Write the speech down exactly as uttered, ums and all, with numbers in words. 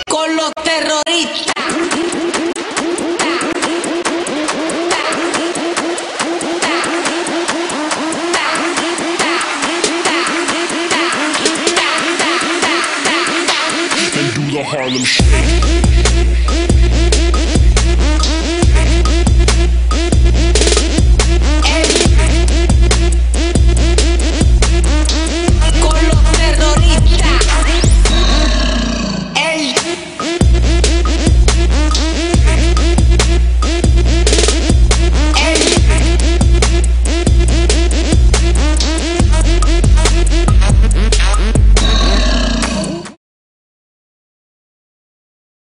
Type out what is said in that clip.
con los terroristas. And do the Harlem Shake.